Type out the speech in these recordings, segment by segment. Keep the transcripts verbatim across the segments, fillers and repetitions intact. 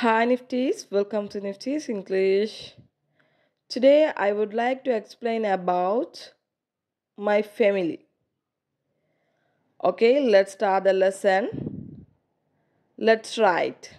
Hi Nifties, welcome to Nifty's English. Today I would like to explain about my family. Okay, let's start the lesson. Let's write.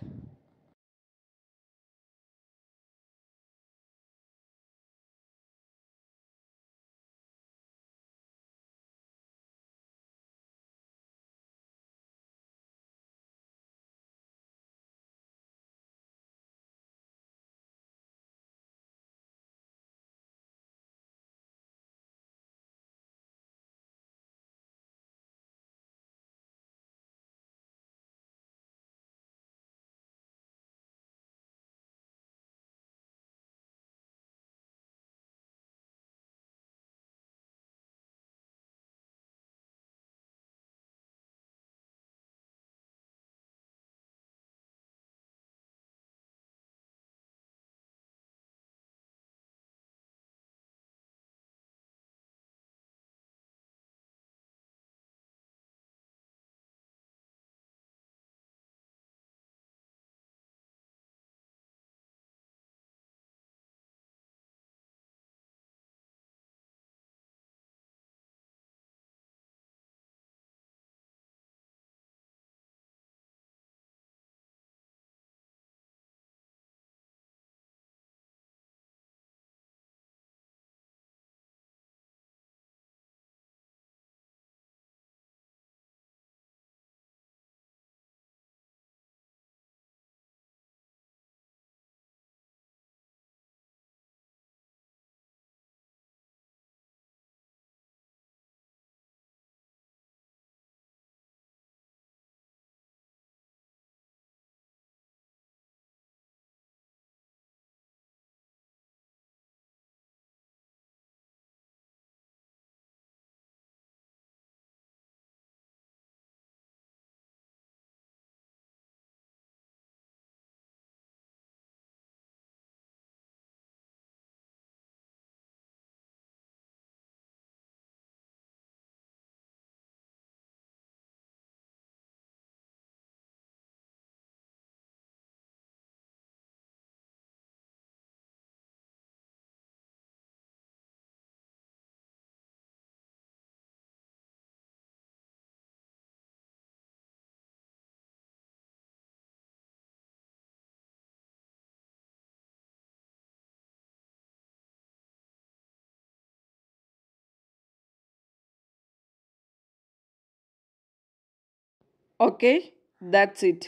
Okay, that's it.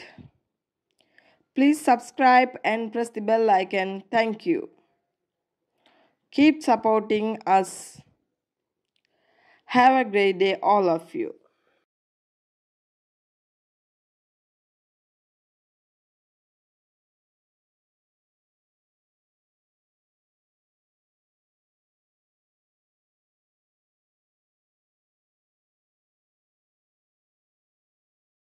Please subscribe and press the bell icon. Thank you. Keep supporting us. Have a great day, all of you.